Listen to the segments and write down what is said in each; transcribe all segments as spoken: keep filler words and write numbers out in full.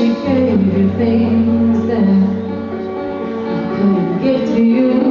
she gave you things that I couldn't give to you.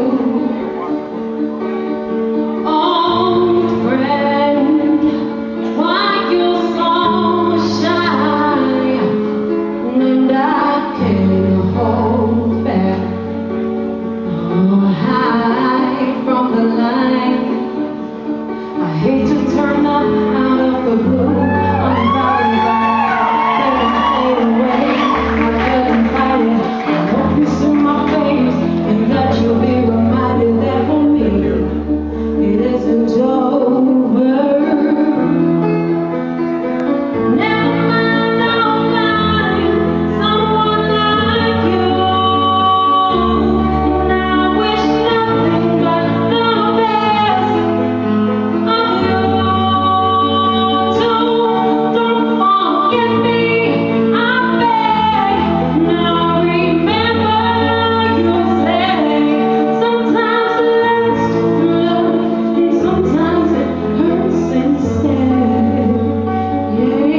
Old friend, why you so shy? And I can't hold back or hide from the light. I hate to turn up out of the blue. I'm sorry, but I couldn't stay away. I couldn't fight it. I hope you see my face and that you'll be reminded that for me it isn't over. Never mind, I'll find someone like you. And I wish nothing but the best of you too. Don't forget me, I beg. Now remember you say sometimes let's love and sometimes it hurts instead. Yeah.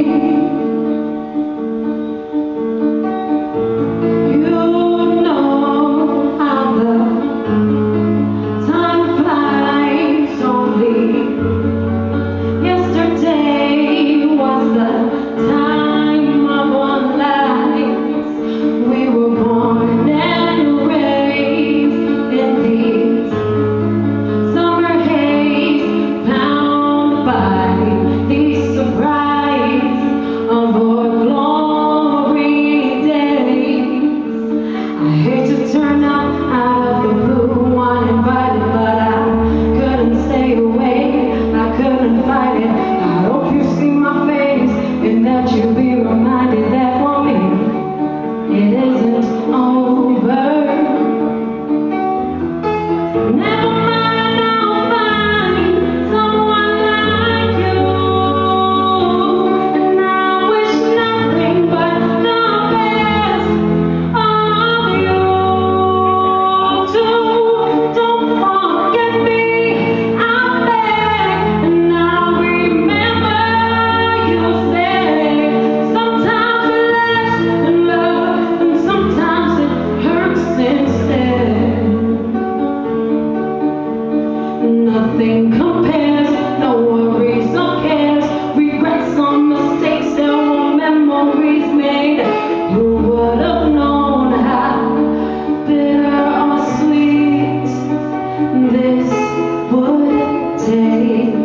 You know how the time flies. Only yesterday was the time of our lives. We were born and raised in these summer haze, bound by the surprise of our glory days. I hate to turn up out of the blue, uninvited, but I couldn't stay away. I couldn't fight it. I hope you see my face and that you'll be reminded that for me it isn't over. Never mind, I'll find someone like you. And I wish nothing but the best of you too. Don't forget me, I beg. And now remember you say sometimes let's love and sometimes it hurts instead. Nothing compares, no worries or cares, regrets or mistakes, there were memories made. Who would have known how bitter or sweet this would taste?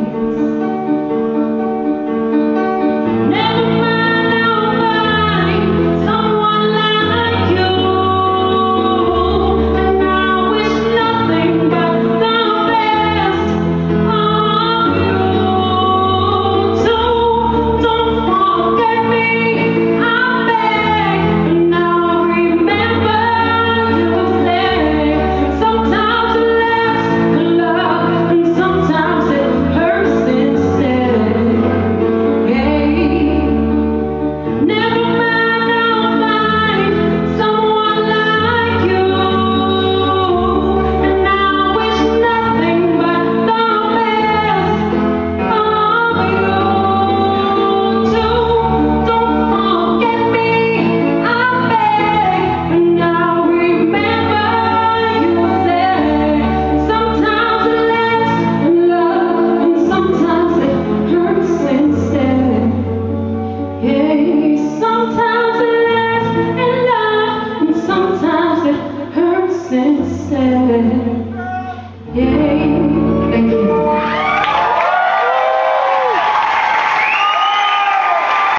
Never mind, I'll find someone like you. And I wish nothing but the best of you too. Don't forget me, I beg. And now remember you say sometimes let's love and sometimes it hurts instead. Hey, never mind, I'll find someone like you. And I wish nothing but the best of you too. Don't forget me, I beg. And now remember you say sometimes let's love and sometimes it hurts instead. Yeah, sometimes let's love and sometimes it hurts instead. Yeah, thank you.